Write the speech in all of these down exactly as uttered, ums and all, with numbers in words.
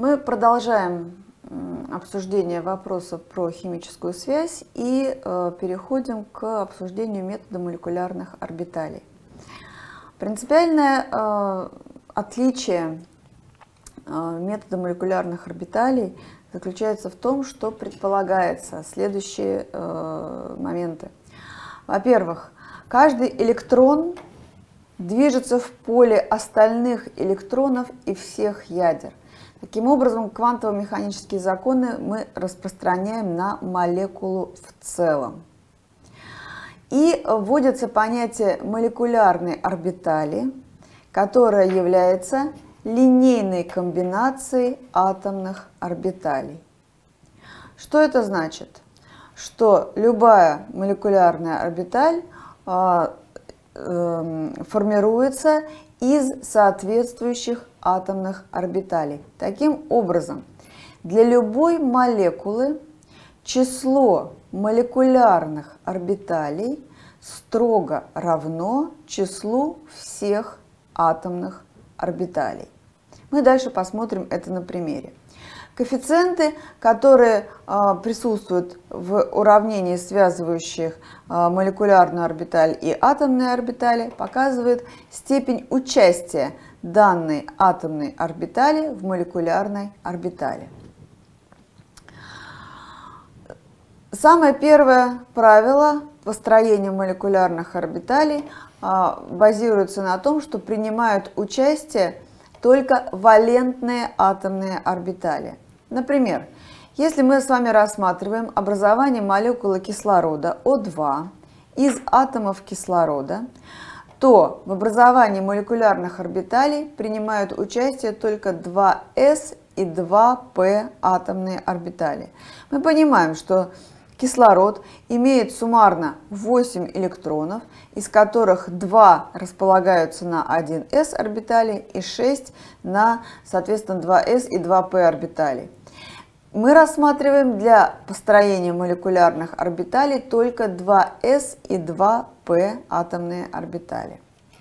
Мы продолжаем обсуждение вопросов про химическую связь и э, переходим к обсуждению метода молекулярных орбиталей. Принципиальное э, отличие э, метода молекулярных орбиталей заключается в том, что предполагается следующие э, моменты. Во-первых, каждый электрон движется в поле остальных электронов и всех ядер. Таким образом, квантово-механические законы мы распространяем на молекулу в целом. И вводится понятие молекулярной орбитали, которая является линейной комбинацией атомных орбиталей. Что это значит? Что любая молекулярная орбиталь э, э, формируется из соответствующих атомных орбиталей. Таким образом, для любой молекулы число молекулярных орбиталей строго равно числу всех атомных орбиталей. Мы дальше посмотрим это на примере. Коэффициенты, которые э, присутствуют в уравнении, связывающих э, молекулярную орбиталь и атомные орбитали, показывают степень участия данной атомной орбитали в молекулярной орбитали. Самое первое правило построения молекулярных орбиталей э, базируется на том, что принимают участие только валентные атомные орбитали. Например, если мы с вами рассматриваем образование молекулы кислорода О два из атомов кислорода, то в образовании молекулярных орбиталей принимают участие только два эс и два пэ атомные орбитали. Мы понимаем, что кислород имеет суммарно восемь электронов, из которых два располагаются на один эс орбитали и шесть на, соответственно, два эс и два пэ орбитали. Мы рассматриваем для построения молекулярных орбиталей только два эс и два пэ атомные орбитали.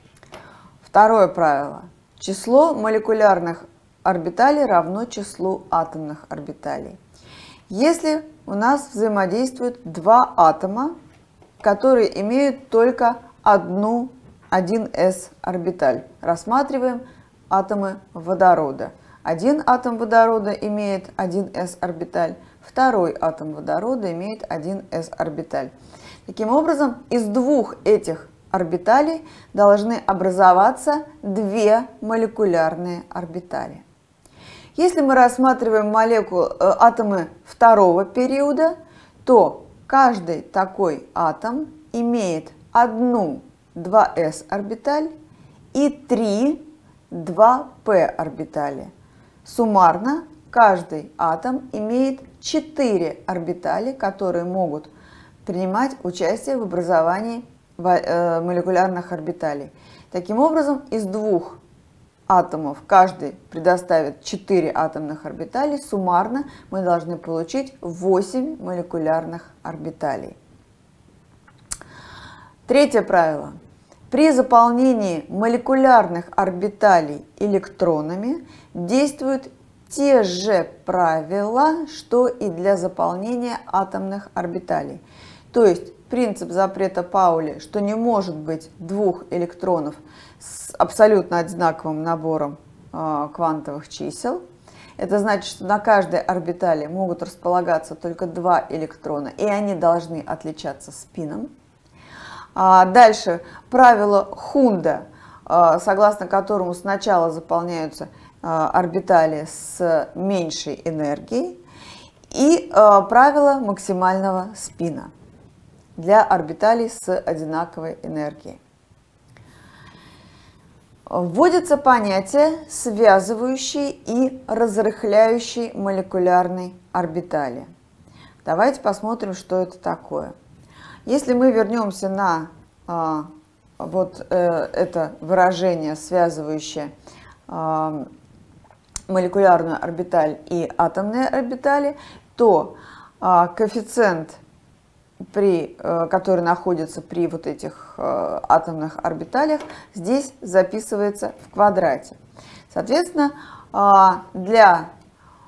Второе правило. Число молекулярных орбиталей равно числу атомных орбиталей. Если у нас взаимодействуют два атома, которые имеют только одну, один эс орбиталь, рассматриваем атомы водорода. Один атом водорода имеет один эс орбиталь, второй атом водорода имеет один эс орбиталь. Таким образом, из двух этих орбиталей должны образоваться две молекулярные орбитали. Если мы рассматриваем молекулы, э, атомы второго периода, то каждый такой атом имеет одну два эс орбиталь и три два пэ орбитали. Суммарно каждый атом имеет четыре орбитали, которые могут принимать участие в образовании молекулярных орбиталей. Таким образом, из двух атомов каждый предоставит четыре атомных орбитали, суммарно мы должны получить восемь молекулярных орбиталей. Третье правило. При заполнении молекулярных орбиталей электронами действуют те же правила, что и для заполнения атомных орбиталей. То есть принцип запрета Паули, что не может быть двух электронов с абсолютно одинаковым набором э, квантовых чисел. Это значит, что на каждой орбитали могут располагаться только два электрона, и они должны отличаться спином. А дальше правило Хунда, э, согласно которому сначала заполняются э, орбитали с меньшей энергией, и э, правило максимального спина для орбиталей с одинаковой энергией. Вводится понятие связывающей и разрыхляющей молекулярной орбитали. Давайте посмотрим, что это такое. Если мы вернемся на а, вот э, это выражение, связывающее а, молекулярную орбиталь и атомные орбитали, то а, коэффициент, при, который находится при вот этих атомных орбиталях, здесь записывается в квадрате. Соответственно, для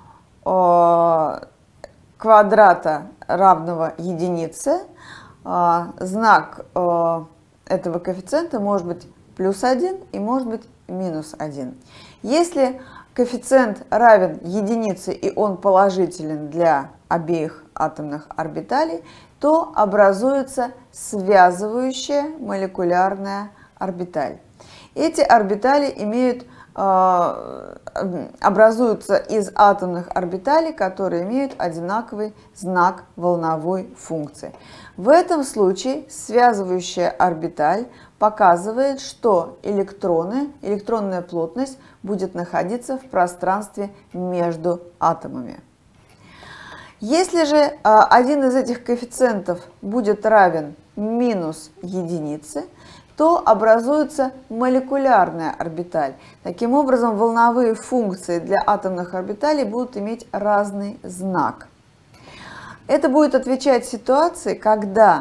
э, квадрата равного единице, э, знак э, этого коэффициента может быть плюс один и может быть минус один. Если коэффициент равен единице и он положителен для обеих атомных орбиталей, то образуется связывающая молекулярная орбиталь. Эти орбитали имеют, э, образуются из атомных орбиталей, которые имеют одинаковый знак волновой функции. В этом случае связывающая орбиталь показывает, что электроны, электронная плотность будет находиться в пространстве между атомами. Если же э, один из этих коэффициентов будет равен минус единице, то образуется молекулярная орбиталь. Таким образом, волновые функции для атомных орбиталей будут иметь разный знак. Это будет отвечать ситуации, когда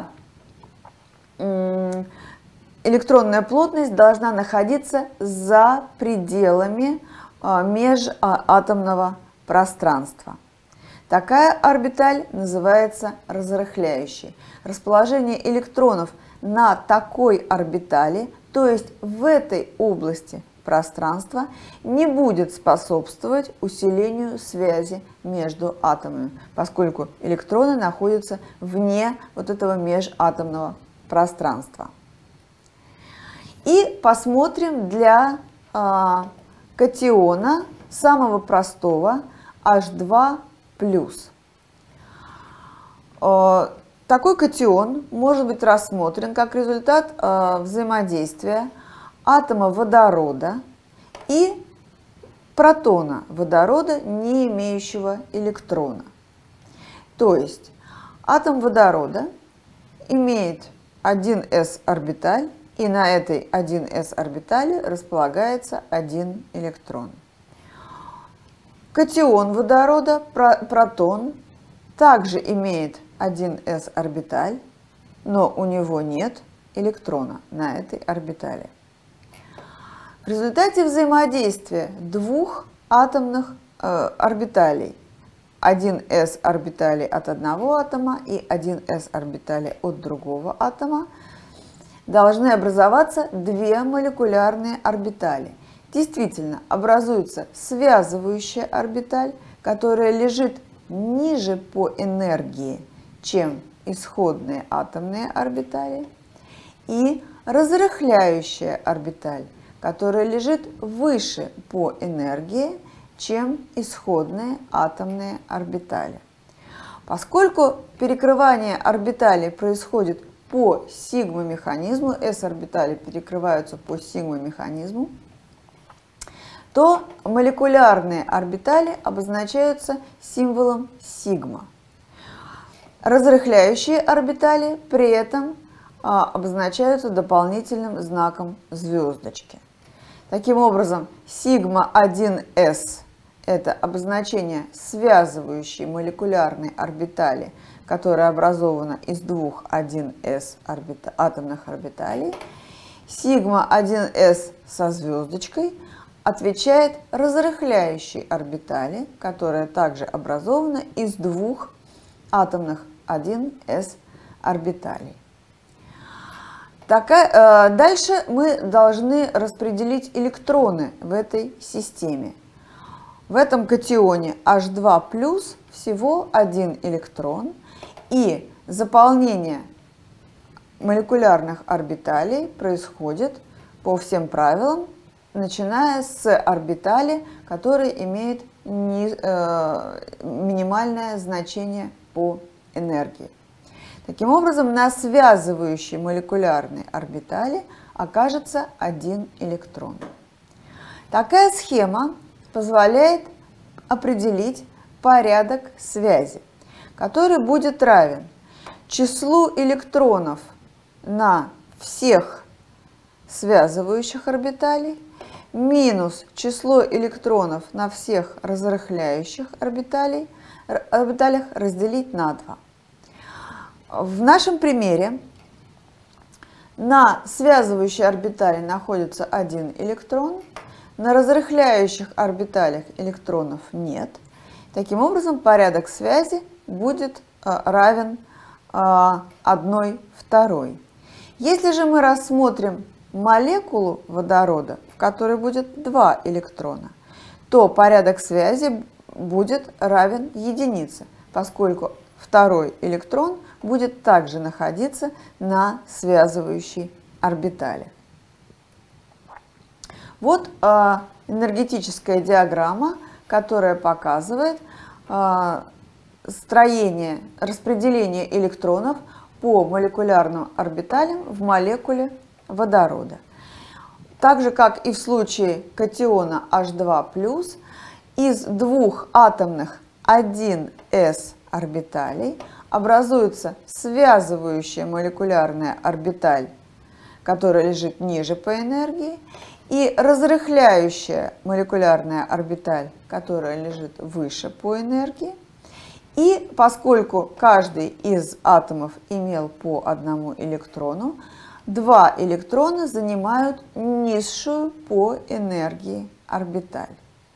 электронная плотность должна находиться за пределами межатомного пространства. Такая орбиталь называется разрыхляющей. Расположение электронов на такой орбитали, то есть в этой области пространства, не будет способствовать усилению связи между атомами, поскольку электроны находятся вне вот этого межатомного пространства. И посмотрим для э, катиона самого простого эйч два плюс. Э, такой катион может быть рассмотрен как результат э, взаимодействия атома водорода и протона водорода, не имеющего электрона. То есть атом водорода имеет один эс орбиталь, и на этой один эс орбитали располагается один электрон. Катион водорода, протон, также имеет один эс орбиталь, но у него нет электрона на этой орбитали. В результате взаимодействия двух атомных э, орбиталей, один эс орбиталей от одного атома и один эс орбиталей от другого атома, должны образоваться две молекулярные орбитали. Действительно, образуется связывающая орбиталь, которая лежит ниже по энергии, чем исходные атомные орбитали, и разрыхляющая орбиталь, которая лежит выше по энергии, чем исходные атомные орбитали. Поскольку перекрывание орбиталей происходит по сигма-механизму, s-орбитали перекрываются по сигма-механизму, то молекулярные орбитали обозначаются символом сигма. Разрыхляющие орбитали при этом а, обозначаются дополнительным знаком звездочки. Таким образом, сигма один эс – это обозначение связывающей молекулярной орбитали, которая образована из двух один эс орбита, атомных орбиталей. Сигма один эс со звездочкой отвечает разрыхляющей орбитали, которая также образована из двух атомных один эс орбиталей. Такая, э, дальше мы должны распределить электроны в этой системе. В этом катионе эйч два плюс всего один электрон, и заполнение молекулярных орбиталей происходит по всем правилам, начиная с орбитали, которая имеет не, э, минимальное значение по энергии. Таким образом, на связывающей молекулярной орбитали окажется один электрон. Такая схема позволяет определить порядок связи, который будет равен числу электронов на всех связывающих орбиталей минус число электронов на всех разрыхляющих орбиталей, орбиталях разделить на два. В нашем примере на связывающей орбитали находится один электрон, на разрыхляющих орбиталях электронов нет. Таким образом, порядок связи будет равен одной второй. Если же мы рассмотрим молекулу водорода, в которой будет два электрона, то порядок связи будет равен единице, поскольку второй электрон будет также находиться на связывающей орбитали. Вот э, энергетическая диаграмма, которая показывает э, строение, распределение электронов по молекулярным орбиталям в молекуле водорода. Так же, как и в случае катиона эйч два плюс, из двух атомных один эс орбиталей образуется связывающая молекулярная орбиталь, которая лежит ниже по энергии, и разрыхляющая молекулярная орбиталь, которая лежит выше по энергии. И поскольку каждый из атомов имел по одному электрону, два электрона занимают низшую по энергии орбиталь.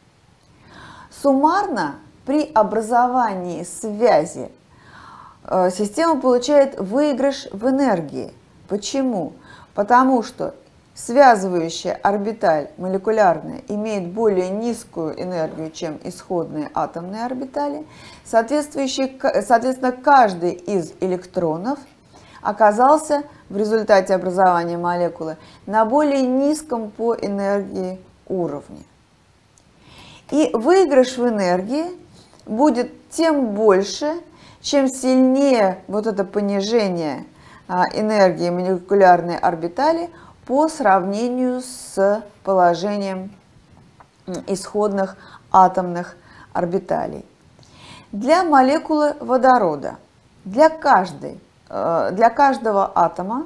Суммарно при образовании связи э, система получает выигрыш в энергии. Почему? Потому что связывающая орбиталь молекулярная имеет более низкую энергию, чем исходные атомные орбитали. Соответственно, каждый из электронов оказался в результате образования молекулы на более низком по энергии уровне. И выигрыш в энергии будет тем больше, чем сильнее вот это понижение энергии молекулярной орбитали по сравнению с положением исходных атомных орбиталей. Для молекулы водорода, для, каждой, для каждого атома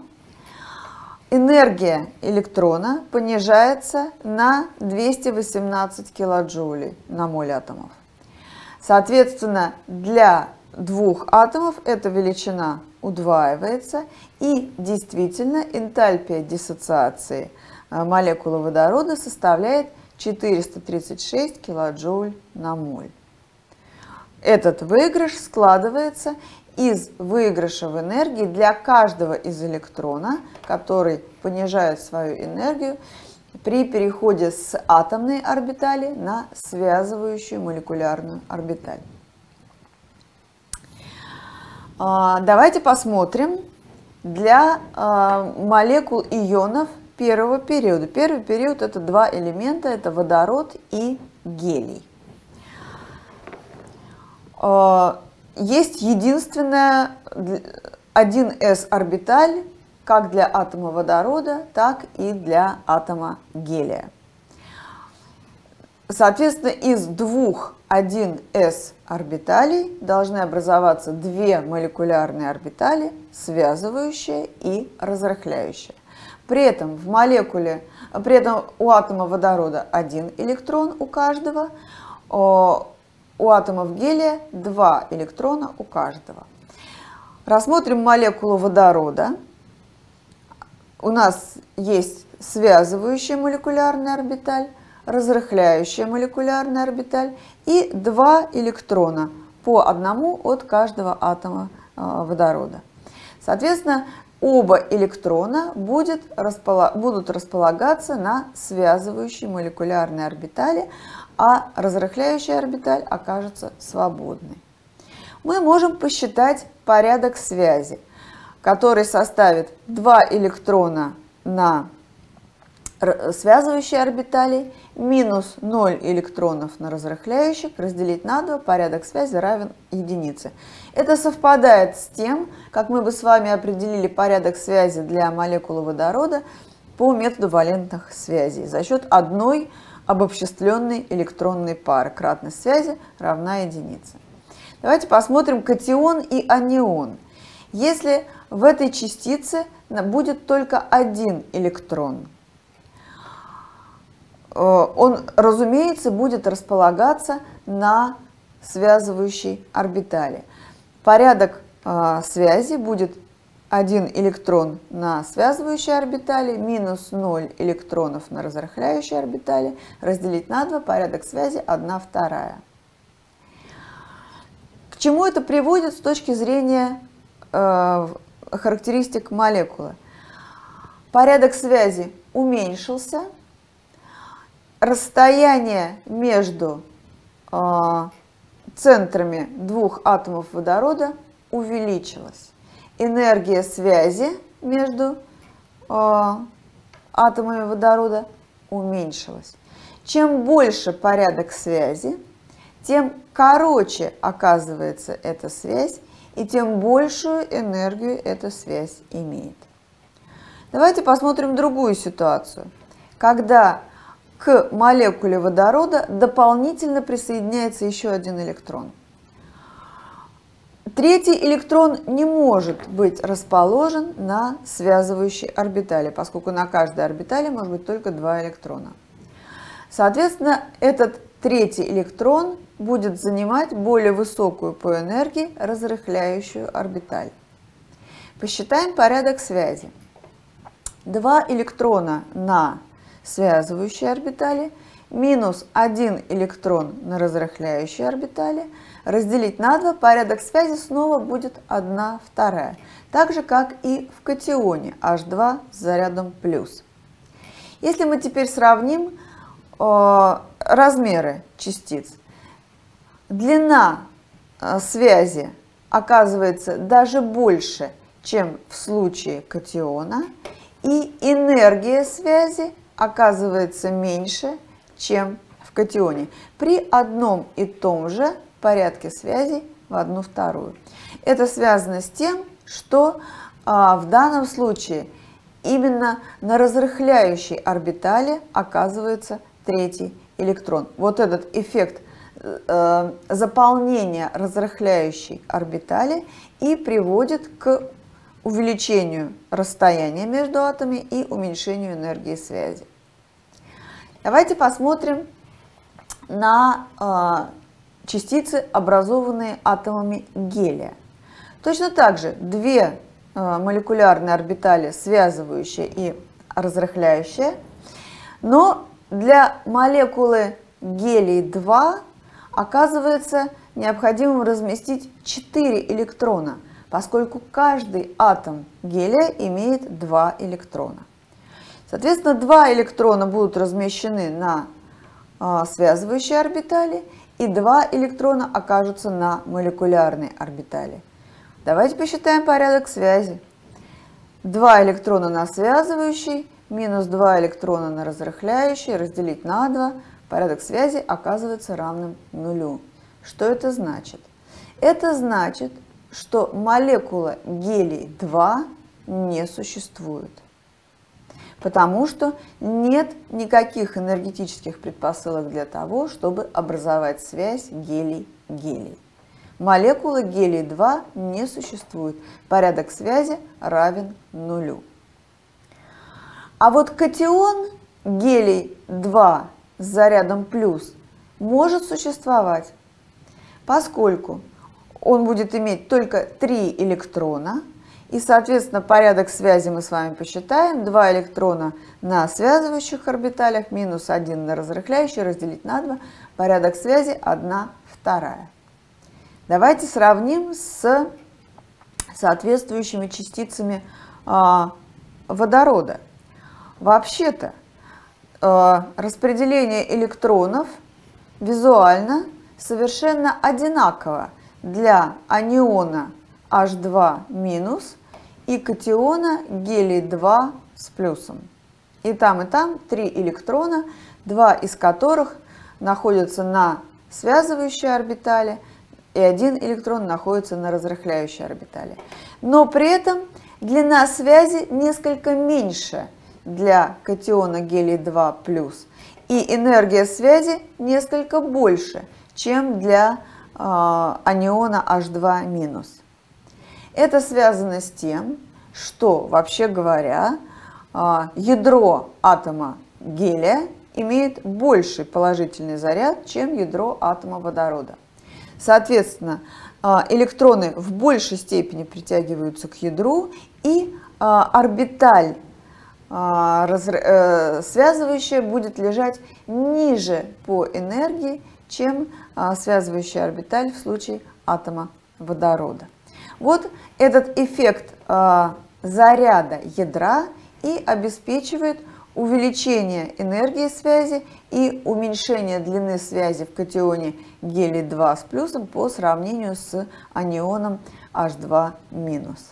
энергия электрона понижается на двести восемнадцать килоджоулей на моль атомов. Соответственно, для двух атомов эта величина удваивается, и действительно энтальпия диссоциации молекулы водорода составляет четыреста тридцать шесть килоджоуль на моль. Этот выигрыш складывается из выигрыша в энергии для каждого из электрона, который понижает свою энергию при переходе с атомной орбитали на связывающую молекулярную орбиталь. Давайте посмотрим для молекул ионов первого периода. Первый период – это два элемента, это водород и гелий. Есть единственная один эс орбиталь как для атома водорода, так и для атома гелия. Соответственно, из двух один эс орбиталей должны образоваться две молекулярные орбитали, связывающая и разрыхляющая. При этом в молекуле, при этом у атома водорода один электрон у каждого, у атомов гелия два электрона у каждого. Рассмотрим молекулу водорода. У нас есть связывающая молекулярная орбиталь, разрыхляющая молекулярная орбиталь и два электрона, по одному от каждого атома водорода. Соответственно, оба электрона будет располаг... будут располагаться на связывающей молекулярной орбитали, а разрыхляющая орбиталь окажется свободной. Мы можем посчитать порядок связи, который составит два электрона на связывающей орбитали минус ноль электронов на разрыхляющих разделить на два, порядок связи равен единице. Это совпадает с тем, как мы бы с вами определили порядок связи для молекулы водорода по методу валентных связей за счет одной обобществленной электронной пары. Кратность связи равна единице. Давайте посмотрим катион и анион. Если в этой частице будет только один электрон, он, разумеется, будет располагаться на связывающей орбитали. Порядок э, связи будет один электрон на связывающей орбитали минус ноль электронов на разрыхляющей орбитали разделить на два, порядок связи одна вторая. чему это приводит с точки зрения э, характеристик молекулы? Порядок связи уменьшился, расстояние между э, центрами двух атомов водорода увеличилось. Энергия связи между э, атомами водорода уменьшилась. Чем больше порядок связи, тем короче оказывается эта связь, и тем большую энергию эта связь имеет. Давайте посмотрим другую ситуацию, когда к молекуле водорода дополнительно присоединяется еще один электрон. Третий электрон не может быть расположен на связывающей орбитали, поскольку на каждой орбитали может быть только два электрона. Соответственно, этот третий электрон будет занимать более высокую по энергии разрыхляющую орбиталь. Посчитаем порядок связи. Два электрона на связывающей орбитали минус один электрон на разрыхляющей орбитали разделить на два, порядок связи снова будет одна вторая, так же как и в катионе эйч два с зарядом плюс. Если мы теперь сравним э, размеры частиц, длина э, связи оказывается даже больше, чем в случае катиона, и энергия связи оказывается меньше, чем в катионе, при одном и том же порядке связи в одну вторую. Это связано с тем, что а, в данном случае именно на разрыхляющей орбитали оказывается третий электрон. Вот этот эффект э, заполнения разрыхляющей орбитали и приводит к увеличению расстояния между атомами и уменьшению энергии связи. Давайте посмотрим на э, частицы, образованные атомами гелия. Точно так же две э, молекулярные орбитали, связывающая и разрыхляющая, но для молекулы гелий два оказывается необходимым разместить четыре электрона, поскольку каждый атом гелия имеет два электрона. Соответственно, два электрона будут размещены на а, связывающей орбитали, и два электрона окажутся на молекулярной орбитали. Давайте посчитаем порядок связи. два электрона на связывающей минус два электрона на разрыхляющей разделить на два, порядок связи оказывается равным нулю. Что это значит? Это значит, что молекула гелий два не существует, потому что нет никаких энергетических предпосылок для того, чтобы образовать связь гелий-гелий. Молекулы гелий два не существует, порядок связи равен нулю. А вот катион гелий два с зарядом плюс может существовать, поскольку он будет иметь только три электрона, и, соответственно, порядок связи мы с вами посчитаем. два электрона на связывающих орбиталях минус один на разрыхляющей разделить на два, порядок связи одна вторая. Давайте сравним с соответствующими частицами э, водорода. Вообще-то э, распределение электронов визуально совершенно одинаково для аниона эйч два минус и катиона гелий два с плюсом. И там, и там три электрона, два из которых находятся на связывающей орбитали, и один электрон находится на разрыхляющей орбитали. Но при этом длина связи несколько меньше для катиона гелий два плюс, и энергия связи несколько больше, чем для э, аниона эйч два минус. Это связано с тем, что, вообще говоря, э, ядро атома гелия имеет больший положительный заряд, чем язро атома водорода. Соответственно, э, электроны в большей степени притягиваются к ядру, и э, орбиталь связывающая будет лежать ниже по энергии, чем а, связывающая орбиталь в случае атома водорода. Вот этот эффект а, заряда ядра и обеспечивает увеличение энергии связи и уменьшение длины связи в катионе гелий два с плюсом по сравнению с анионом эйч два минус.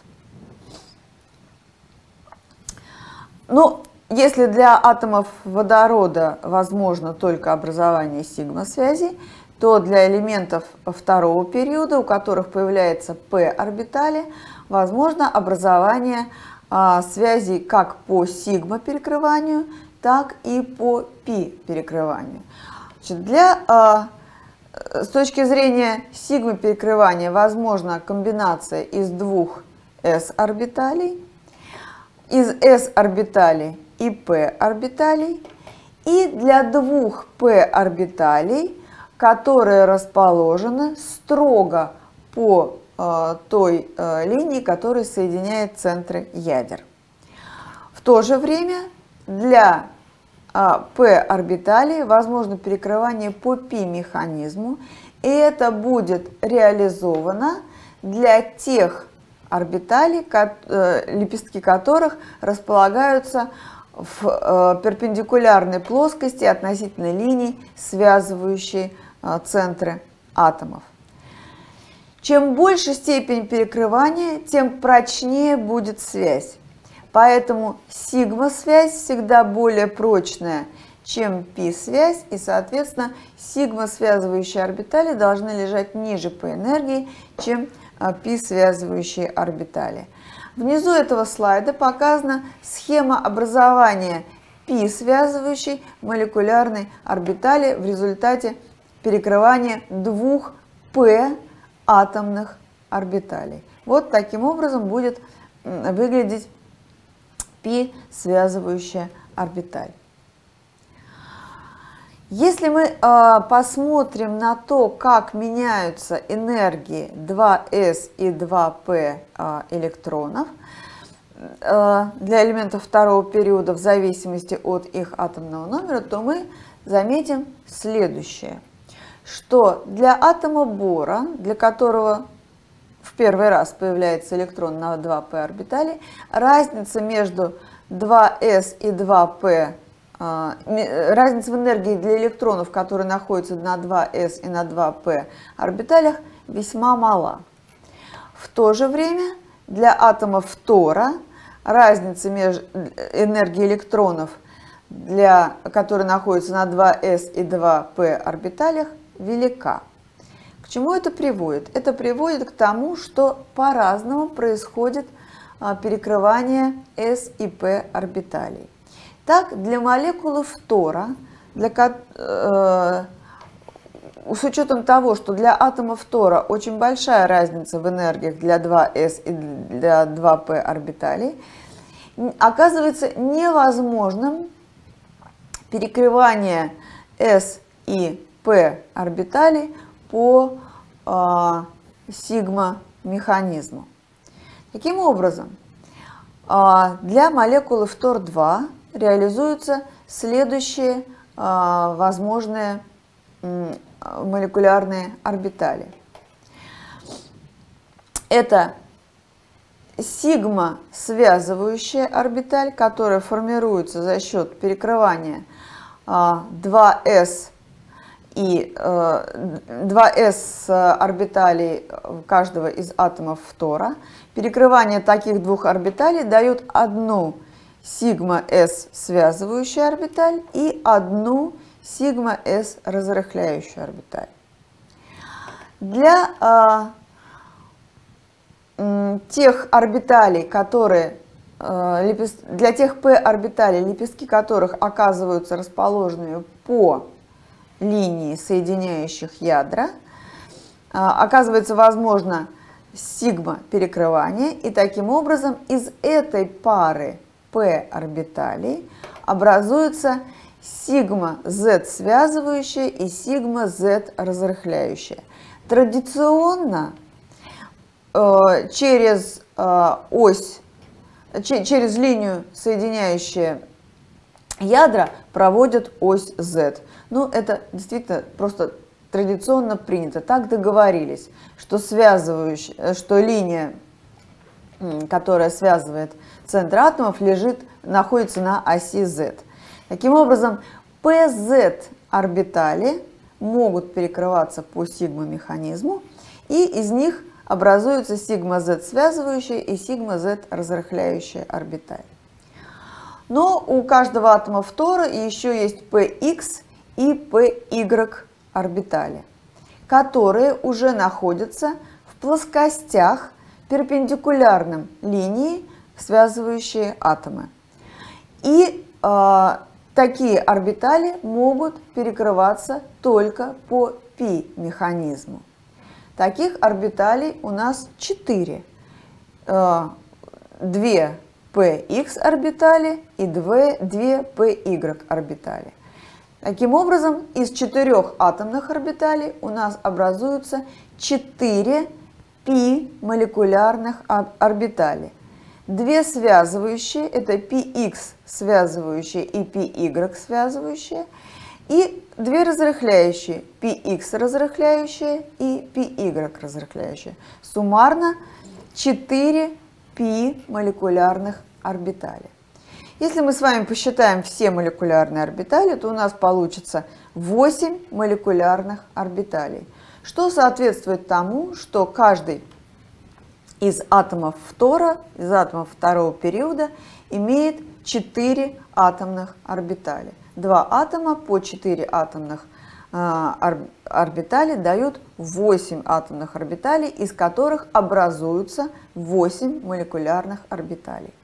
Ну, если для атомов водорода возможно только образование сигма-связей, то для элементов второго периода, у которых появляется p-орбитали, возможно образование а, связей как по сигма-перекрыванию, так и по π-перекрыванию. Значит, для, а, с точки зрения сигма-перекрывания возможна комбинация из двух s-орбиталей, из s-орбиталей и p-орбиталей, и для двух p-орбиталей, которые расположены строго по э, той э, линии, которая соединяет центры ядер. В то же время для э, p-орбиталей возможно перекрывание по π-механизму, и это будет реализовано для тех орбиталей, э, лепестки которых располагаются в э, перпендикулярной плоскости относительно линий, связывающей э, центры атомов. Чем больше степень перекрывания, тем прочнее будет связь. Поэтому сигма-связь всегда более прочная, чем π-связь, и, соответственно, сигма-связывающие орбитали должны лежать ниже по энергии, чем π-связывающие орбитали. Внизу этого слайда показана схема образования π-связывающей молекулярной орбитали в результате перекрывания двух p-атомных орбиталей. Вот таким образом будет выглядеть π-связывающая орбиталь. Если мы э, посмотрим на то, как меняются энергии два эс и два пэ э, электронов э, для элементов второго периода в зависимости от их атомного номера, то мы заметим следующее, что для атома бора, для которого в первый раз появляется электрон на два пэ орбитали, разница между два эс и два пэ, разница в энергии для электронов, которые находятся на два эс и на два пэ орбиталях, весьма мала. В то же время для атома фтора разница между энергией электронов, для, которые находятся на два эс и два пэ орбиталях, велика. К чему это приводит? Это приводит к тому, что по-разному происходит перекрывание эс и пэ орбиталей. Так, для молекулы фтора, для, э, с учетом того, что для атома фтора очень большая разница в энергиях для два эс и для два пэ орбиталей, оказывается невозможным перекрывание эс и пэ орбиталей по э, сигма-механизму. Таким образом, э, для молекулы фтор два реализуются следующие э, возможные э, молекулярные орбитали. Это сигма-связывающая орбиталь, которая формируется за счет перекрывания э, два эс и э, два эс орбиталей каждого из атомов фтора. Перекрывание таких двух орбиталей дает одну сигма-с связывающую орбиталь и одну сигма-с разрыхляющую орбиталь. Для э, тех орбиталей, которые, э, для тех p-орбиталей, лепестки которых оказываются расположенными по линии, соединяющих ядра, э, оказывается возможно сигма-перекрывание, и таким образом из этой пары p-орбиталей образуется сигма-z связывающая и сигма-z разрыхляющая. Традиционно э, через э, ось, че, через линию, соединяющую ядра, проводят ось z. Ну, это действительно просто традиционно принято, так договорились, что, связывающая, что линия, которая связывает центр атомов, лежит, находится на оси Z. Таким образом, пи зет орбитали могут перекрываться по сигма-механизму, и из них образуется сигма-Z связывающая и сигма-Z разрыхляющая орбиталь. Но у каждого атома фтора еще есть пи икс и пи игрек орбитали, которые уже находятся в плоскостях, перпендикулярным линии, связывающие атомы. И э, такие орбитали могут перекрываться только по π-механизму. Таких орбиталей у нас четыре. две пи икс орбитали и две пи игрек орбитали. Таким образом, из четырех атомных орбиталей у нас образуются четыре π-молекулярных орбитали. Две связывающие, это пи икс связывающие и пи игрек связывающие, и две разрыхляющие, пи икс разрыхляющие и пи игрек разрыхляющие. Суммарно четыре π-молекулярных орбитали. Если мы с вами посчитаем все молекулярные орбитали, то у нас получится восемь молекулярных орбиталей, что соответствует тому, что каждый из атомов фтора, из атомов второго периода, имеет четыре атомных орбитали. Два атома по четыре атомных э, орбитали дают восемь атомных орбиталей, из которых образуются восемь молекулярных орбиталей.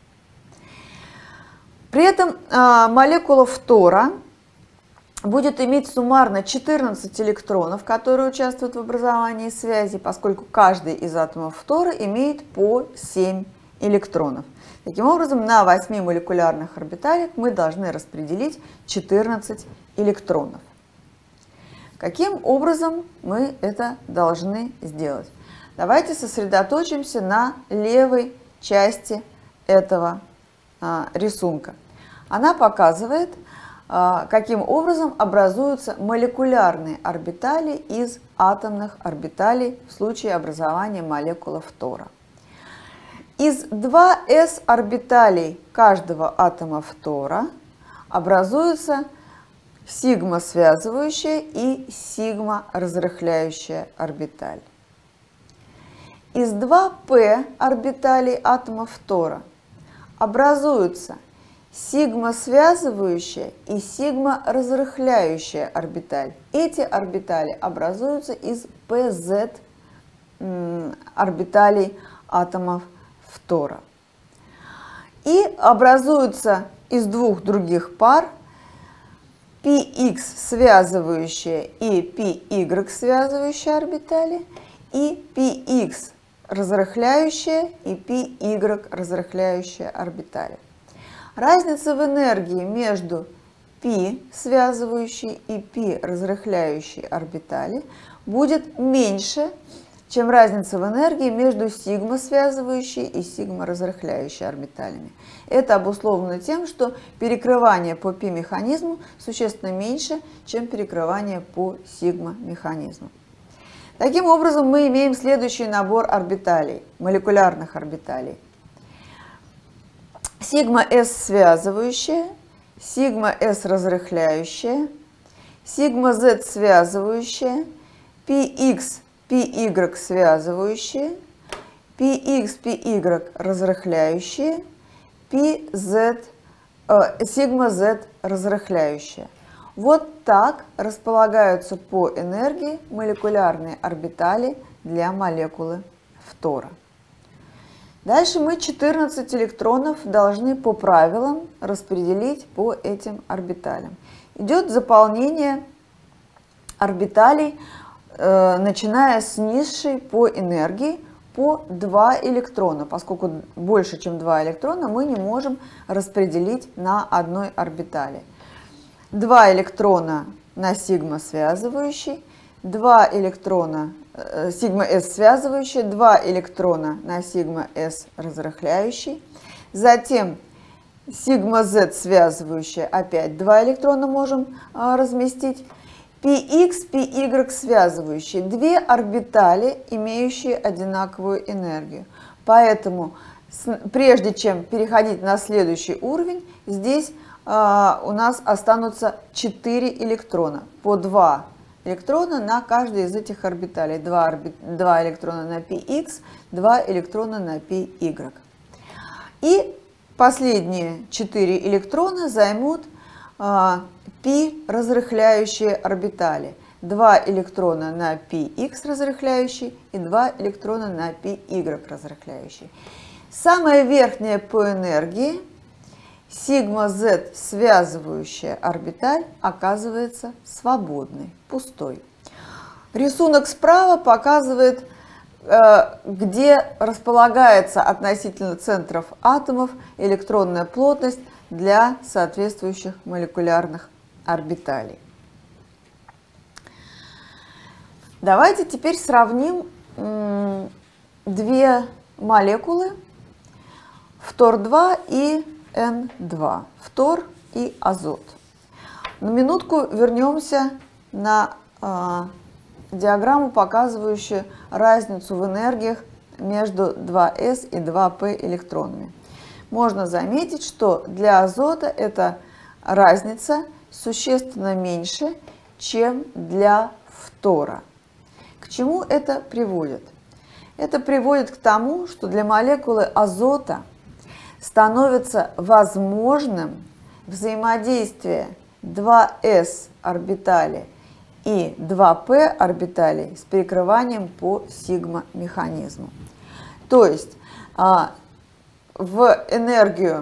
При этом э, молекула фтора будет иметь суммарно четырнадцать электронов, которые участвуют в образовании связи, поскольку каждый из атомов фтора имеет по семь электронов. Таким образом, на восьми молекулярных орбиталях мы должны распределить четырнадцать электронов. Каким образом мы это должны сделать? Давайте сосредоточимся на левой части этого а, рисунка. Она показывает, а, каким образом образуются молекулярные орбитали из атомных орбиталей в случае образования молекулы фтора. Из двух эс орбиталей каждого атома фтора образуются сигма связывающая и сигма разрыхляющая орбиталь. Из двух пи орбиталей атома фтора образуются сигма связывающая и сигма разрыхляющая орбиталь. Эти орбитали образуются из пи зет орбиталей атомов фтора. И образуются из двух других пар пи икс связывающая и пи игрек связывающая орбитали и пи икс разрыхляющая и пи игрек разрыхляющая орбитали. Разница в энергии между π связывающей и π разрыхляющей орбитали будет меньше, чем разница в энергии между сигма связывающей и сигма разрыхляющей орбиталями. Это обусловлено тем, что перекрывание по π-механизму существенно меньше, чем перекрывание по сигма-механизму. Таким образом, мы имеем следующий набор орбиталей, молекулярных орбиталей. Сигма-с связывающая, сигма-с разрыхляющая, сигма-z связывающая, пи икс пи игрек связывающие, пи икс пи игрек разрыхляющие, пи зет, э, сигма-z разрыхляющая. Вот так располагаются по энергии молекулярные орбитали для молекулы фтора. Дальше мы четырнадцать электронов должны по правилам распределить по этим орбиталям. Идет заполнение орбиталей, э, начиная с низшей по энергии по два электрона. Поскольку больше, чем два электрона, мы не можем распределить на одной орбитали. два электрона на сигма связывающий, два электрона э, сигма-s связывающий, два электрона на сигма-s разрыхляющий, затем сигма-z связывающая, опять два электрона можем э, разместить, px, py связывающие, две орбитали, имеющие одинаковую энергию. Поэтому прежде чем переходить на следующий уровень, здесь а, у нас останутся четыре электрона, по два электрона на каждой из этих орбиталей. два, орби... два электрона на px, два электрона на py. И последние четыре электрона займут а, π разрыхляющие орбитали. два электрона на px разрыхляющий и два электрона на py разрыхляющий. Самая верхняя по энергии, сигма z связывающая орбиталь, оказывается свободной, пустой. Рисунок справа показывает, где располагается относительно центров атомов электронная плотность для соответствующих молекулярных орбиталей. Давайте теперь сравним две молекулы фтор два и эн два, фтор и азот. На минутку вернемся на э, диаграмму, показывающую разницу в энергиях между два эс и два пэ электронами. Можно заметить, что для азота эта разница существенно меньше, чем для фтора. К чему это приводит? Это приводит к тому, что для молекулы азота становится возможным взаимодействие два эс орбитали и два пэ орбиталей с перекрыванием по сигма-механизму. То есть в энергию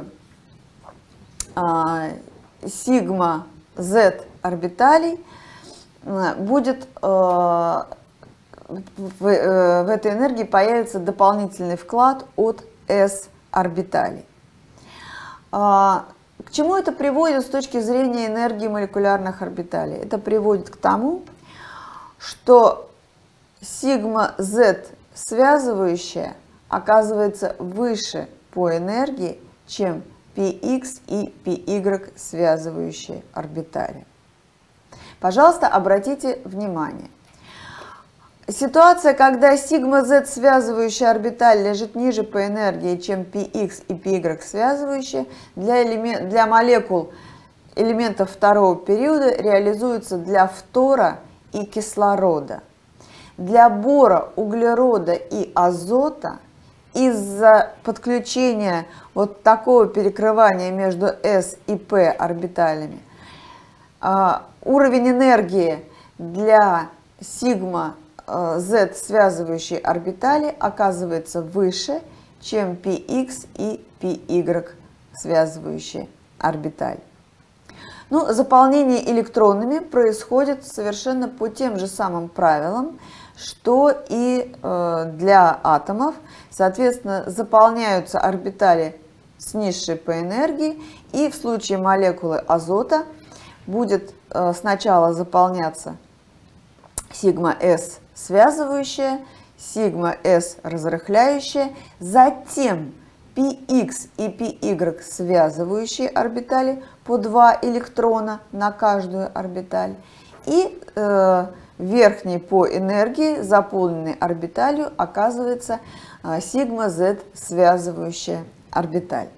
сигма z орбиталей будет в, в этой энергии появится дополнительный вклад от s орбиталей. К чему это приводит с точки зрения энергии молекулярных орбиталей? Это приводит к тому, что сигма z связывающая оказывается выше по энергии, чем px и py связывающие орбитали. Пожалуйста, обратите внимание. Ситуация, когда сигма z связывающая орбиталь лежит ниже по энергии, чем px и py связывающие, для, элемент, для молекул элементов второго периода реализуется для фтора и кислорода. Для бора, углерода и азота из-за подключения вот такого перекрывания между s и p орбиталями уровень энергии для сигма z связывающей орбитали оказывается выше, чем px и py связывающие орбитали. Ну, заполнение электронами происходит совершенно по тем же самым правилам, что и э, для атомов. Соответственно, заполняются орбитали с низшей по энергии, и в случае молекулы азота будет э, сначала заполняться сигма s связывающая, сигма s разрыхляющая, затем px и py связывающие орбитали по два электрона на каждую орбиталь, и э, верхней по энергии заполненной орбиталью оказывается э, сигма z связывающая орбиталь.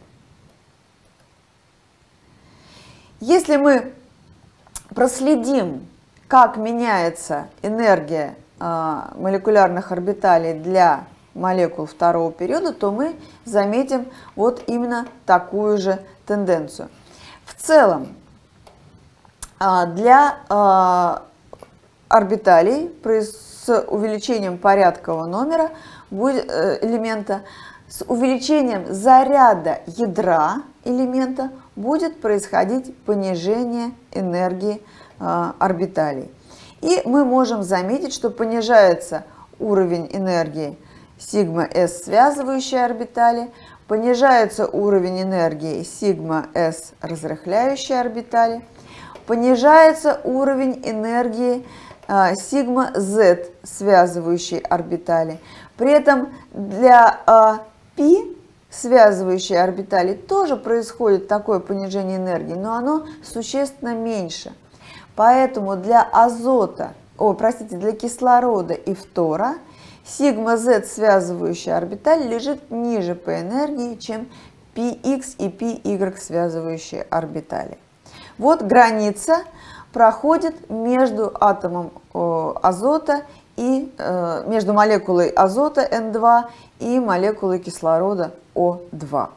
Если мы проследим, как меняется энергия э, молекулярных орбиталей для молекул второго периода, то мы заметим вот именно такую же тенденцию. В целом, э, для э, орбиталей с увеличением порядкового номера будет, э, элемента, с увеличением заряда ядра элемента будет происходить понижение энергии э, орбиталей. И мы можем заметить, что понижается уровень энергии сигма s связывающей орбитали, понижается уровень энергии сигма s разрыхляющей орбитали, понижается уровень энергии э, сигма z связывающей орбитали. При этом для э, π связывающей орбитали тоже происходит такое понижение энергии, но оно существенно меньше. Поэтому для азота, о, простите, для кислорода и фтора сигма Z связывающая орбиталь лежит ниже по энергии, чем px и py связывающие орбитали. Вот граница проходит между атомом э, азота и э, между молекулой азота эн два и молекулой кислорода о два.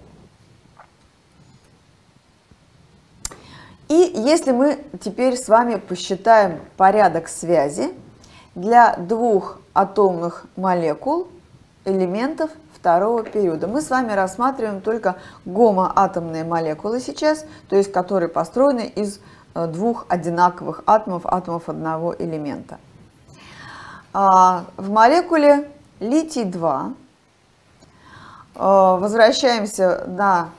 И если мы теперь с вами посчитаем порядок связи для двух атомных молекул элементов второго периода, мы с вами рассматриваем только гомоатомные молекулы сейчас, то есть которые построены из двух одинаковых атомов, атомов одного элемента. В молекуле литий два возвращаемся на...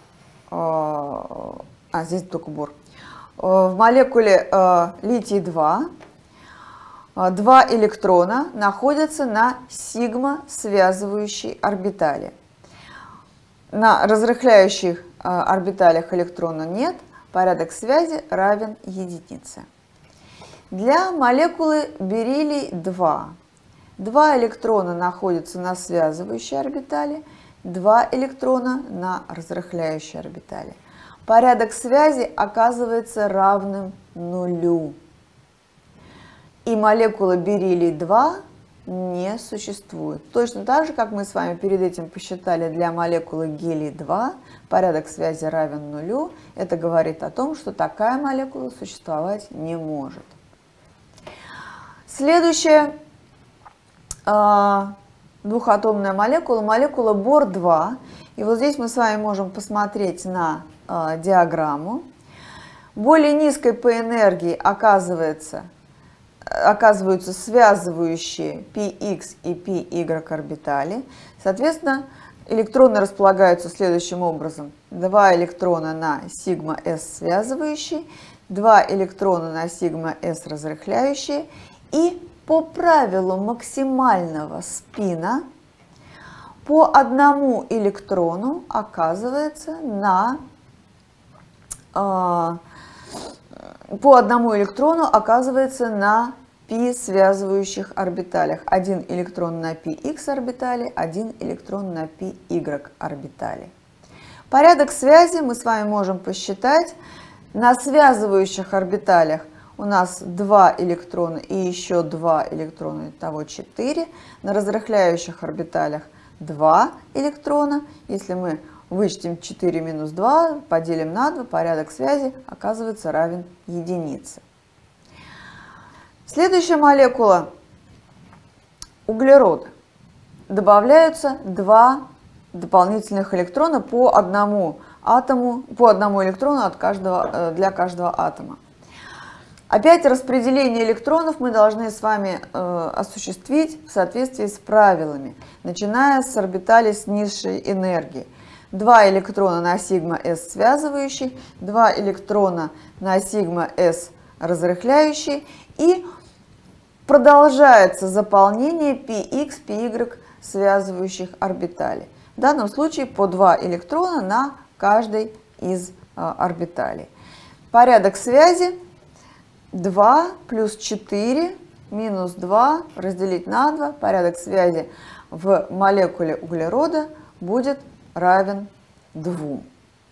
А, здесь только бор. В молекуле литий два два электрона находятся на сигма связывающей орбитали. На разрыхляющих орбиталях электрона нет, порядок связи равен единице. Для молекулы бериллий два два электрона находятся на связывающей орбитали, два электрона на разрыхляющей орбитали. Порядок связи оказывается равным нулю. И молекула бериллий два не существует. Точно так же, как мы с вами перед этим посчитали для молекулы гелий два, порядок связи равен нулю. Это говорит о том, что такая молекула существовать не может. Следующая э, двухатомная молекула, молекула бор два. И вот здесь мы с вами можем посмотреть на э, диаграмму. Более низкой по энергии оказывается оказываются связывающие px и py орбитали. Соответственно, электроны располагаются следующим образом. два электрона на сигма s связывающие, два электрона на сигма s разрыхляющие. И по правилу максимального спина по одному электрону оказывается на... Э, по одному электрону оказывается на π связывающих орбиталях. Один электрон на px орбитали, один электрон на py орбитали. Порядок связи мы с вами можем посчитать. На связывающих орбиталях у нас два электрона и еще два электрона, итого четыре. На разрыхляющих орбиталях два электрона. Если мы вычтем четыре минус два, поделим на два, порядок связи оказывается равен единице. Следующая молекула углерода. Добавляются два дополнительных электрона по одному атому, по одному электрону от каждого, для каждого атома. Опять распределение электронов мы должны с вами э, осуществить в соответствии с правилами, начиная с орбитали с низшей энергией. два электрона на сигма s связывающий, два электрона на сигма s разрыхляющий, и продолжается заполнение px, py связывающих орбиталей. В данном случае по два электрона на каждой из а, орбиталей. Порядок связи два плюс четыре минус два разделить на два. Порядок связи в молекуле углерода будет равен двум.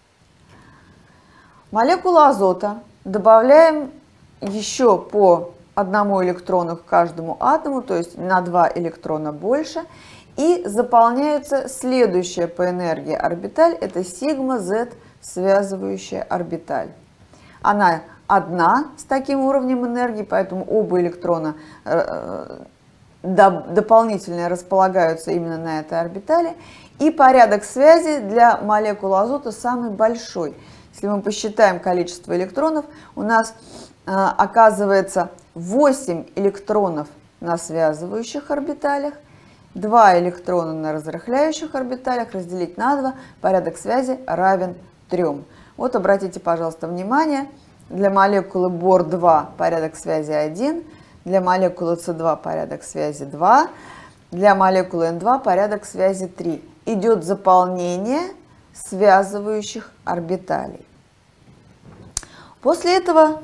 Молекулу азота добавляем еще по одному электрону к каждому атому, то есть на два электрона больше, и заполняется следующая по энергии орбиталь, это сигма Z связывающая орбиталь. Она одна с таким уровнем энергии, поэтому оба электрона э, дополнительно располагаются именно на этой орбитали. И порядок связи для молекулы азота самый большой. Если мы посчитаем количество электронов, у нас э, оказывается восемь электронов на связывающих орбиталях, два электрона на разрыхляющих орбиталях, разделить на два, порядок связи равен трем. Вот обратите, пожалуйста, внимание, для молекулы бор два порядок связи один, для молекулы С два порядок связи два, для молекулы Н два порядок связи три. Идет заполнение связывающих орбиталей. После этого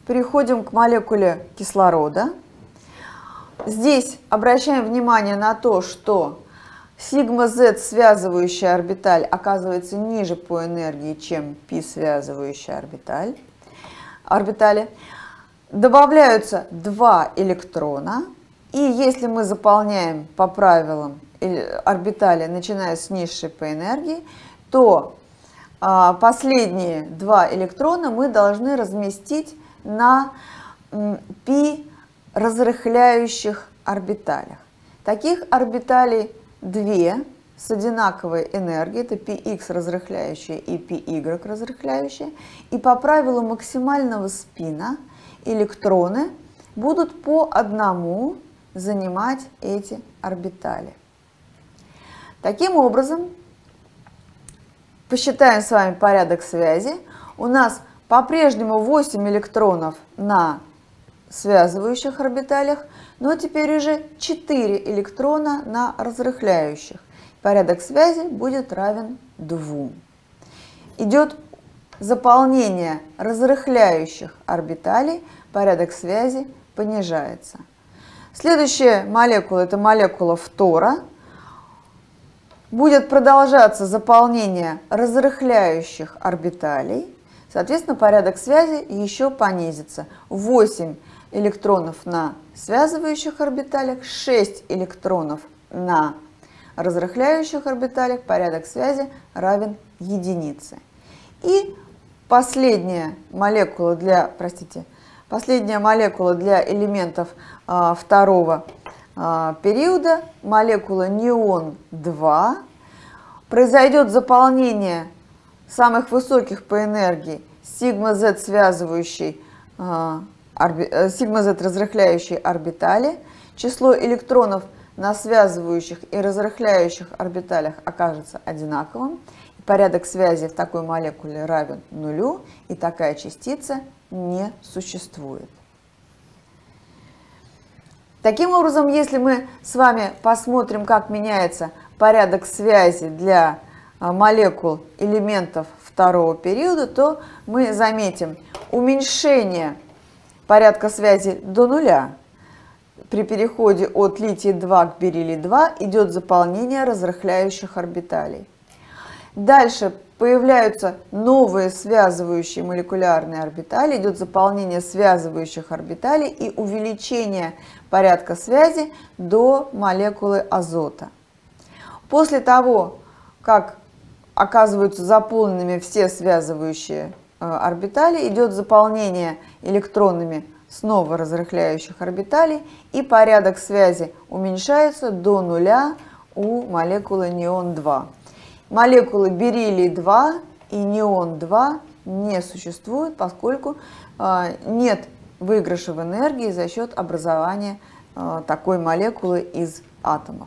переходим к молекуле кислорода. Здесь обращаем внимание на то, что сигма-Z связывающая орбиталь оказывается ниже по энергии, чем π связывающая орбиталь. орбитали. Добавляются два электрона, и если мы заполняем по правилам орбитали, начиная с низшей по энергии, то а, последние два электрона мы должны разместить на π разрыхляющих орбиталях. Таких орбиталей две с одинаковой энергией, это πx разрыхляющая и πy разрыхляющая, и по правилу максимального спина электроны будут по одному занимать эти орбитали. Таким образом, посчитаем с вами порядок связи. У нас по-прежнему восемь электронов на связывающих орбиталях, но теперь уже четыре электрона на разрыхляющих. Порядок связи будет равен двум. Идет заполнение разрыхляющих орбиталей, порядок связи понижается. Следующая молекула, это молекула фтора. Будет продолжаться заполнение разрыхляющих орбиталей. Соответственно, порядок связи еще понизится. восемь электронов на связывающих орбиталях, шесть электронов на разрыхляющих орбиталях, порядок связи равен единице. И последняя молекула для, простите, последняя молекула для элементов а, второго а, периода, молекула неон два, произойдет заполнение самых высоких по энергии сигма-Z связывающей, а, орби, сигма-Z разрыхляющей орбитали. Число электронов на связывающих и разрыхляющих орбиталях окажется одинаковым. Порядок связи в такой молекуле равен нулю, и такая частица не существует. Таким образом, если мы с вами посмотрим, как меняется порядок связи для молекул элементов второго периода, то мы заметим уменьшение порядка связи до нуля. При переходе от литий два к бериллий два идет заполнение разрыхляющих орбиталей. Дальше появляются новые связывающие молекулярные орбитали, идет заполнение связывающих орбиталей и увеличение порядка связи до молекулы азота. После того, как оказываются заполненными все связывающие орбитали, идет заполнение электронами снова разрыхляющих орбиталей, и порядок связи уменьшается до нуля у молекулы неон два. Молекулы бериллий два и неон два не существуют, поскольку э, нет выигрыша в энергии за счет образования э, такой молекулы из атомов.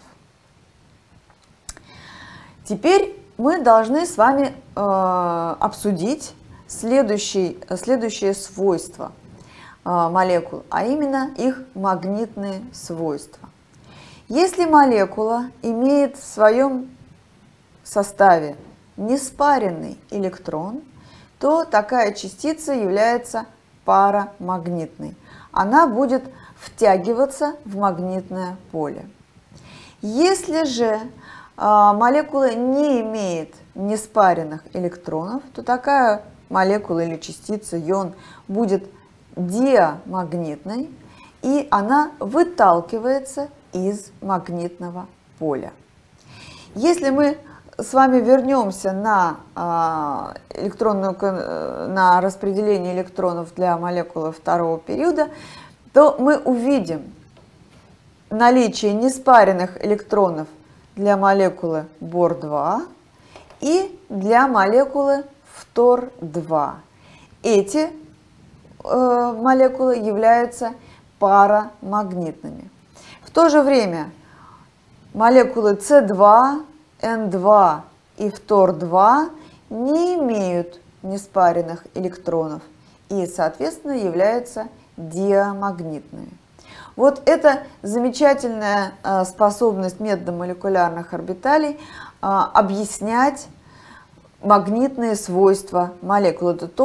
Теперь мы должны с вами э, обсудить следующий, следующее свойство э, молекул, а именно их магнитные свойства. Если молекула имеет в своем составе неспаренный электрон, то такая частица является парамагнитной. Она будет втягиваться в магнитное поле. Если же а, молекула не имеет неспаренных электронов, то такая молекула или частица, ион, будет диамагнитной, и она выталкивается из магнитного поля. Если мы с вами вернемся на, а, электронную, на распределение электронов для молекулы второго периода, то мы увидим наличие неспаренных электронов для молекулы бор два и для молекулы фтор два. Эти э, молекулы являются парамагнитными. В то же время молекулы С два, Н два и фтор два не имеют неспаренных электронов и, соответственно, являются диамагнитными. Вот это замечательная способность метода молекулярных орбиталей объяснять магнитные свойства молекул. Это то,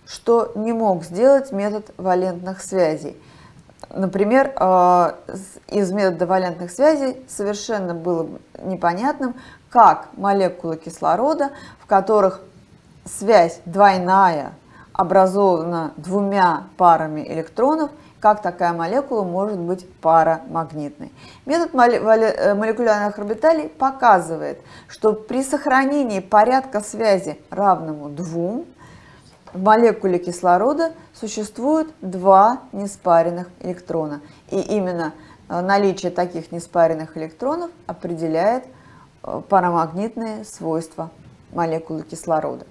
что не мог сделать метод валентных связей. Например, из метода валентных связей совершенно было непонятным, как молекулы кислорода, в которых связь двойная, образована двумя парами электронов, как такая молекула может быть парамагнитной. Метод молекулярных орбиталей показывает, что при сохранении порядка связи равному двум, в молекуле кислорода существует два неспаренных электрона. И именно наличие таких неспаренных электронов определяет парамагнитные свойства молекулы кислорода.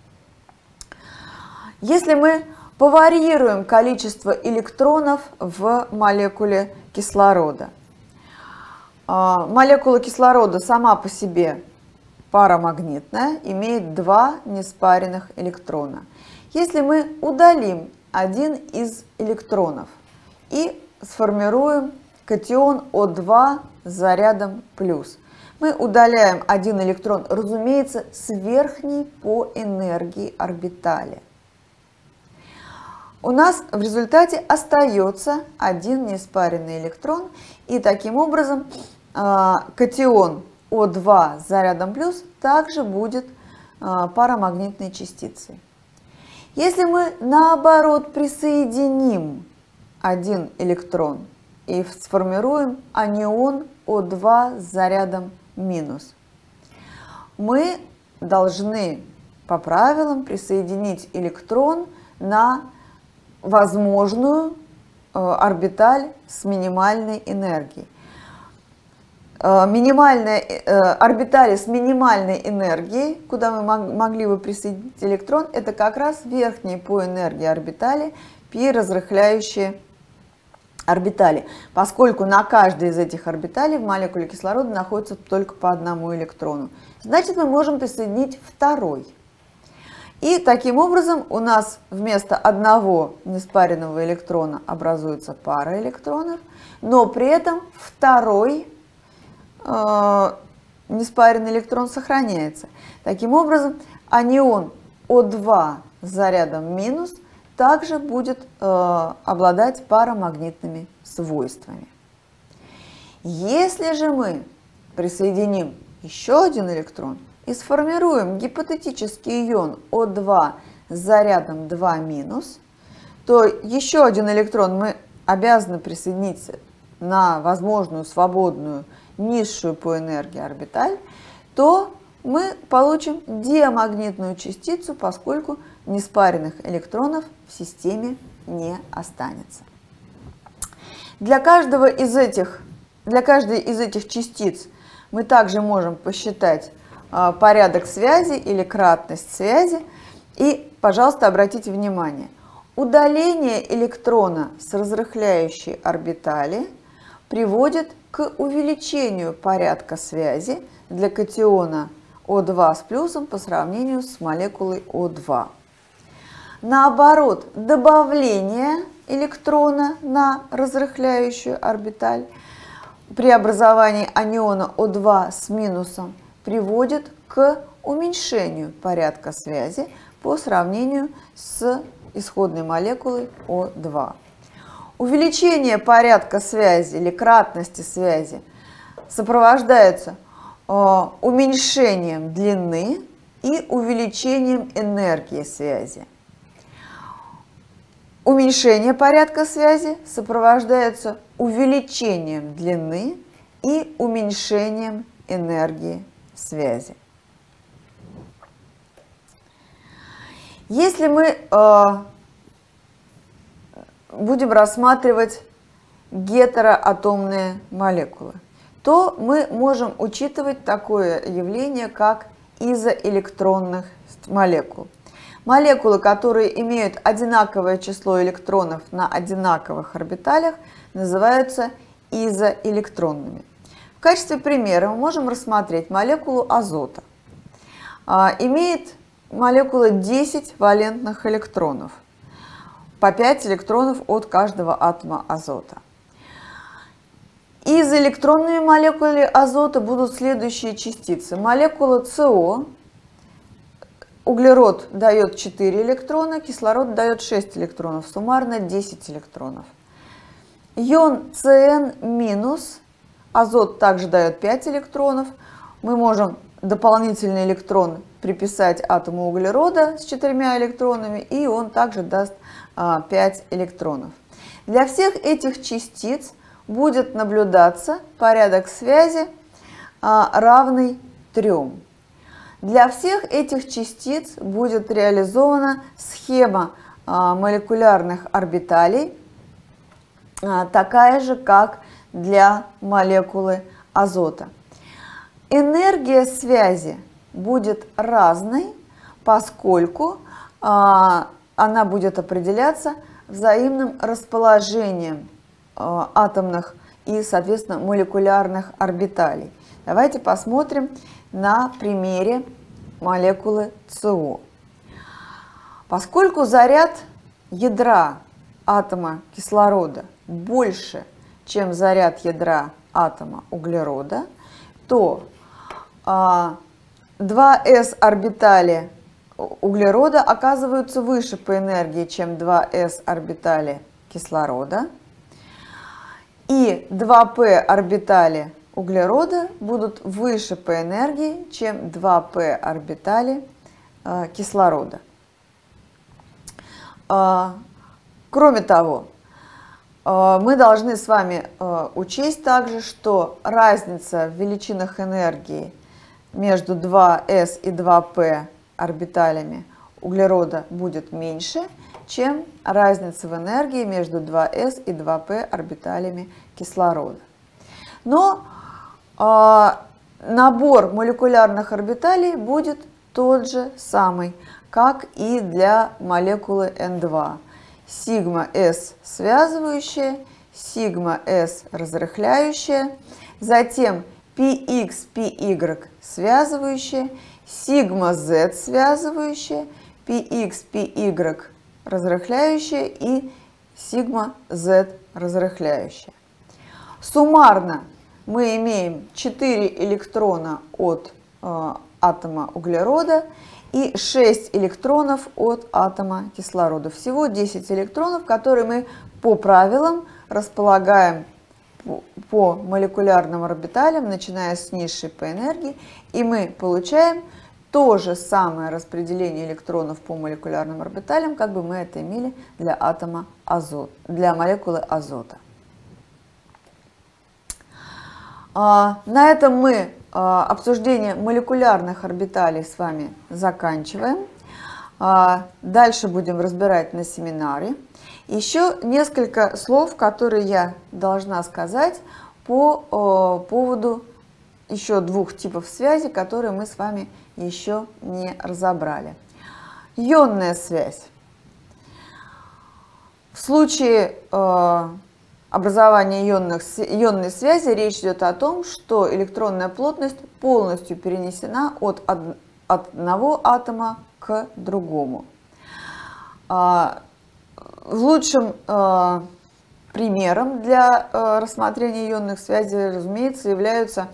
Если мы поварьируем количество электронов в молекуле кислорода, молекула кислорода сама по себе парамагнитная, имеет два неспаренных электрона. Если мы удалим один из электронов и сформируем катион О два с зарядом плюс, мы удаляем один электрон, разумеется, с верхней по энергии орбитали. У нас в результате остается один неспаренный электрон, и таким образом катион О два с зарядом плюс также будет парамагнитной частицей. Если мы наоборот присоединим один электрон и сформируем анион О два с зарядом минус, мы должны по правилам присоединить электрон на возможную орбиталь с минимальной энергией. Минимальная, орбитали с минимальной энергией, куда мы могли бы присоединить электрон, это как раз верхние по энергии орбитали, пи-разрыхляющие орбитали, поскольку на каждой из этих орбиталей в молекуле кислорода находится только по одному электрону. Значит, мы можем присоединить второй. И таким образом у нас вместо одного неспаренного электрона образуется пара электронов, но при этом второй э, неспаренный электрон сохраняется. Таким образом, анион О два с зарядом минус также будет э, обладать парамагнитными свойствами. Если же мы присоединим еще один электрон и сформируем гипотетический ион О два с зарядом два минус, то еще один электрон мы обязаны присоединить на возможную свободную низшую по энергии орбиталь, то мы получим диамагнитную частицу, поскольку неспаренных электронов в системе не останется. Для каждого из этих, для каждой из этих частиц мы также можем посчитать а, порядок связи или кратность связи. И, пожалуйста, обратите внимание, удаление электрона с разрыхляющей орбитали приводит к увеличению порядка связи для катиона О два с плюсом по сравнению с молекулой О два. Наоборот, добавление электрона на разрыхляющую орбиталь при образовании аниона О два с минусом приводит к уменьшению порядка связи по сравнению с исходной молекулой О два. Увеличение порядка связи или кратности связи сопровождается э, уменьшением длины и увеличением энергии связи. Уменьшение порядка связи сопровождается увеличением длины и уменьшением энергии связи. Если мы э, будем рассматривать гетероатомные молекулы, то мы можем учитывать такое явление, как изоэлектронных молекул. Молекулы, которые имеют одинаковое число электронов на одинаковых орбиталях, называются изоэлектронными. В качестве примера мы можем рассмотреть молекулу азота. А, имеет молекула десять валентных электронов, по пять электронов от каждого атома азота. Изоэлектронными молекулами азота будут следующие частицы. Молекула СО углерод дает четыре электрона, кислород дает шесть электронов, суммарно десять электронов. Ион Cn минус, азот также дает пять электронов. Мы можем дополнительный электрон приписать атому углерода с четырьмя электронами, и он также даст а, пять электронов. Для всех этих частиц будет наблюдаться порядок связи а, равный трем. Для всех этих частиц будет реализована схема а, молекулярных орбиталей, а, такая же, как для молекулы азота. Энергия связи будет разной, поскольку а, она будет определяться взаимным расположением а, атомных и, соответственно, молекулярных орбиталей. Давайте посмотрим на примере молекулы СО. Поскольку заряд ядра атома кислорода больше, чем заряд ядра атома углерода, то а, два эс орбитали углерода оказываются выше по энергии, чем два эс орбитали кислорода, и два пэ орбитали углерода будут выше по энергии, чем два пэ орбитали э, кислорода. Э, кроме того, э, мы должны с вами э, учесть также, что разница в величинах энергии между два эс и два пэ орбиталями углерода будет меньше, чем разница в энергии между два эс и два пэ орбиталями кислорода. Но э, набор молекулярных орбиталей будет тот же самый, как и для молекулы эн два. Сигма S связывающая, сигма S разрыхляющая, затем px, py связывающая, сигма Z связывающая, px, py разрыхляющая и сигма Z разрыхляющая. Суммарно мы имеем четыре электрона от э, атома углерода и шесть электронов от атома кислорода. Всего десять электронов, которые мы по правилам располагаем по, по молекулярным орбиталям, начиная с низшей по энергии, и мы получаем то же самое распределение электронов по молекулярным орбиталям, как бы мы это имели для атома азот, для молекулы азота. На этом мы обсуждение молекулярных орбиталей с вами заканчиваем. Дальше будем разбирать на семинаре. Еще несколько слов, которые я должна сказать по поводу еще двух типов связи, которые мы с вами еще не разобрали. Ионная связь. В случае образования ионных, ионной связи речь идет о том, что электронная плотность полностью перенесена от, од, от одного атома к другому. Лучшим примером для рассмотрения ионных связей, разумеется, являются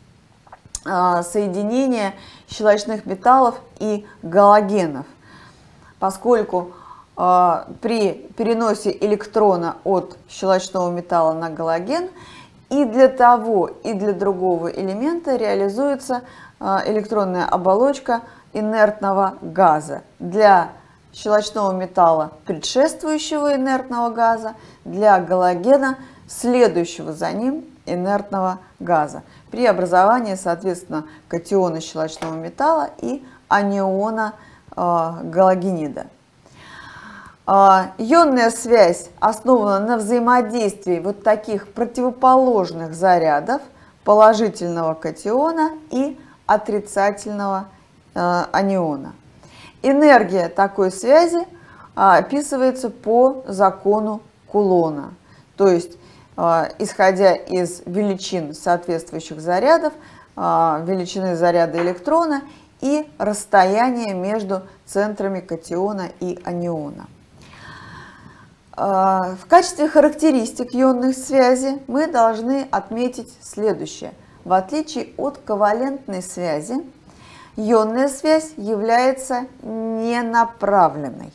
соединения щелочных металлов и галогенов, поскольку при переносе электрона от щелочного металла на галоген и для того, и для другого элемента реализуется электронная оболочка инертного газа. Для щелочного металла предшествующего инертного газа, для галогена следующего за ним инертного газа. При образовании, соответственно, катиона щелочного металла и аниона э, галогенида. Ионная связь основана на взаимодействии вот таких противоположных зарядов положительного катиона и отрицательного э, аниона. Энергия такой связи а, описывается по закону Кулона, то есть а, исходя из величин соответствующих зарядов, а, величины заряда электрона и расстояния между центрами катиона и аниона. В качестве характеристик ионной связи мы должны отметить следующее. В отличие от ковалентной связи, ионная связь является ненаправленной,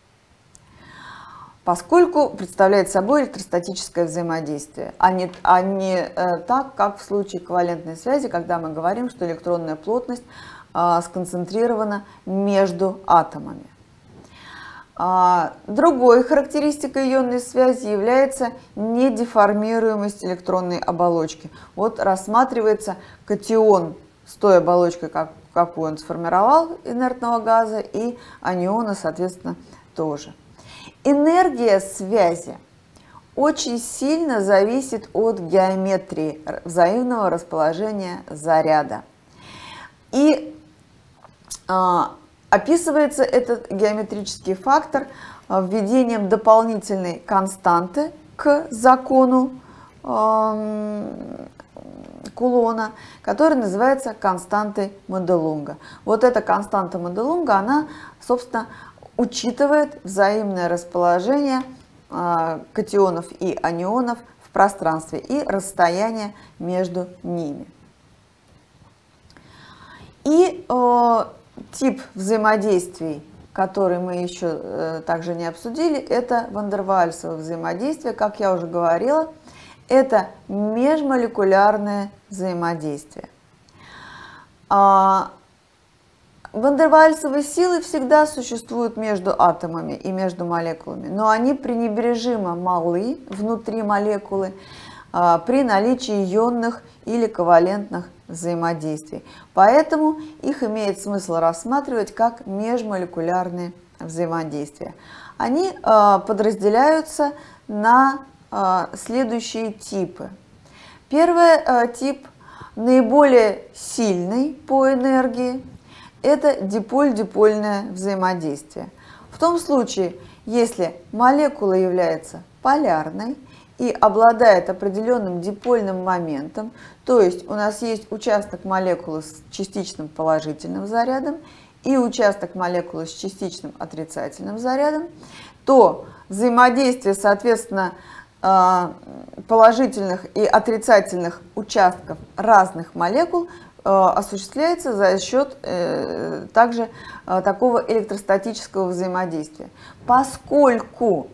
поскольку представляет собой электростатическое взаимодействие, а не, а не э, так, как в случае ковалентной связи, когда мы говорим, что электронная плотность э, сконцентрирована между атомами. А, другой характеристикой ионной связи является недеформируемость электронной оболочки. Вот рассматривается катион с той оболочкой, как, какую он сформировал инертного газа, и аниона, соответственно, тоже. Энергия связи очень сильно зависит от геометрии взаимного расположения заряда. И а, описывается этот геометрический фактор введением дополнительной константы к закону э, Кулона, которая называется константой Моделунга. Вот эта константа Моделунга, она, собственно, учитывает взаимное расположение э, катионов и анионов в пространстве и расстояние между ними. И э, тип взаимодействий, который мы еще э, также не обсудили, это вандерваальсовое взаимодействие. Как я уже говорила, это межмолекулярное взаимодействие. А, вандерваальсовые силы всегда существуют между атомами и между молекулами, но они пренебрежимо малы внутри молекулы а, при наличии ионных или ковалентных взаимодействий. Поэтому их имеет смысл рассматривать как межмолекулярные взаимодействия. Они э, подразделяются на э, следующие типы. Первый э, тип, наиболее сильный по энергии, это диполь-дипольное взаимодействие. В том случае, если молекула является полярной и обладает определенным дипольным моментом, то есть у нас есть участок молекулы с частичным положительным зарядом и участок молекулы с частичным отрицательным зарядом, то взаимодействие, соответственно, положительных и отрицательных участков разных молекул осуществляется за счет также такого электростатического взаимодействия. Поскольку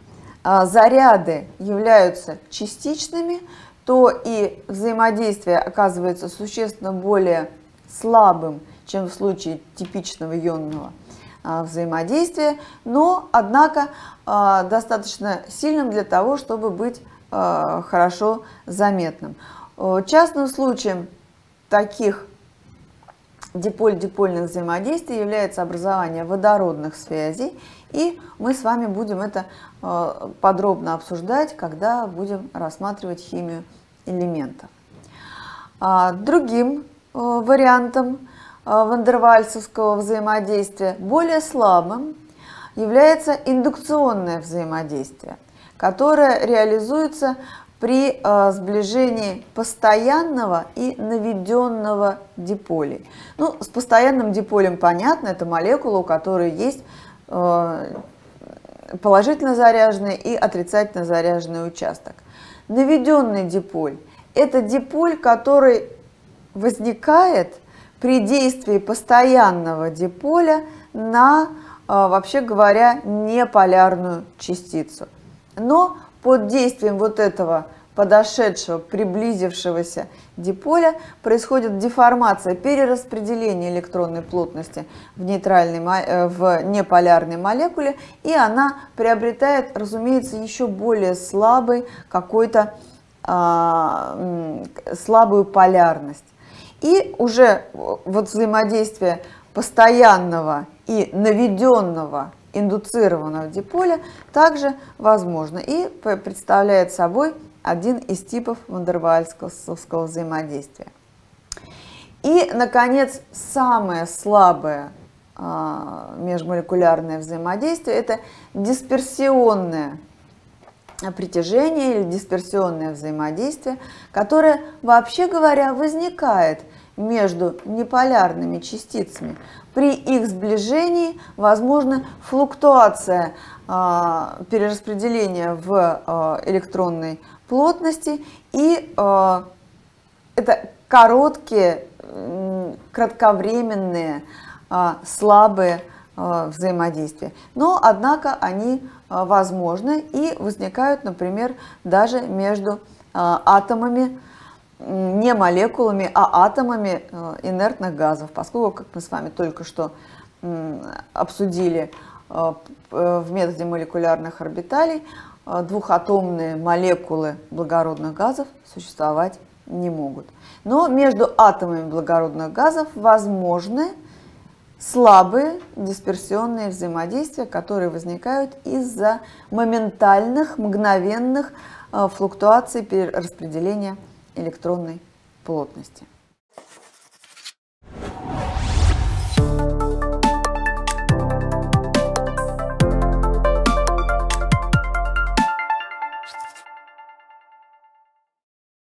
заряды являются частичными, то и взаимодействие оказывается существенно более слабым, чем в случае типичного ионного взаимодействия, но, однако, достаточно сильным для того, чтобы быть хорошо заметным. Частным случаем таких диполь-дипольных взаимодействий является образование водородных связей, и мы с вами будем это подробно обсуждать, когда будем рассматривать химию элементов. Другим вариантом вандерваальсовского взаимодействия, более слабым, является индукционное взаимодействие, которое реализуется при э, сближении постоянного и наведенного диполей. Ну, с постоянным диполем понятно, это молекула, у которой есть э, положительно заряженный и отрицательно заряженный участок. Наведенный диполь – это диполь, который возникает при действии постоянного диполя на, э, вообще говоря, неполярную частицу. Но под действием вот этого подошедшего, приблизившегося диполя происходит деформация, перераспределение электронной плотности в, нейтральной, в неполярной молекуле, и она приобретает, разумеется, еще более слабый какой-то а, слабую полярность. И уже вот взаимодействие постоянного и наведенного индуцированного диполя также возможно и представляет собой один из типов вандерваальсовского взаимодействия. И, наконец, самое слабое а, межмолекулярное взаимодействие – это дисперсионное притяжение или дисперсионное взаимодействие, которое, вообще говоря, возникает между неполярными частицами. При их сближении возможна флуктуация э, перераспределения в э, электронной плотности, и э, это короткие, э, очень кратковременные, слабые взаимодействия. Но, однако, они возможны и возникают, например, даже между атомами, не молекулами, а атомами инертных газов, поскольку, как мы с вами только что обсудили в методе молекулярных орбиталей, двухатомные молекулы благородных газов существовать не могут. Но между атомами благородных газов возможны слабые дисперсионные взаимодействия, которые возникают из-за моментальных, мгновенных флуктуаций распределения электронной плотности.